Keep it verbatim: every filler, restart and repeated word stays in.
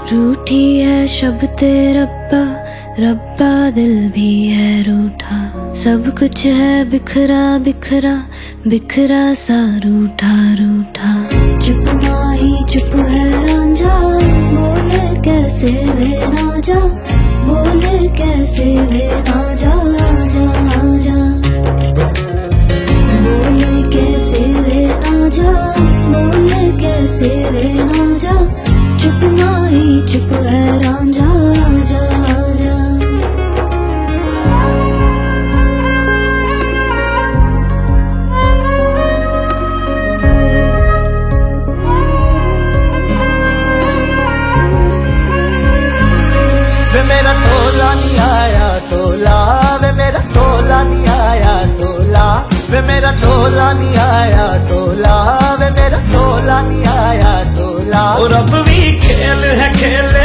रूठी है शब्द रब्बा, रब्बा दिल भी है रूठा। सब कुछ है बिखरा बिखरा, बिखरा सा रूठा रूठा। चुप ना ही चुप है रांझा, बोले कैसे वे ना जा, बोले कैसे वे ना जा जा जा। बोले कैसे वे ना जा, बोले कैसे वे ना जा। चुप ना ही चुप है रांझा जा जा। वे मेरा टोला नहीं आया टोला, वे मेरा टोला नहीं आया टोला। वे मेरा टोला नहीं आया टोला, वे मेरा टोला नहीं आया टोला। और अब भी खेल है खेल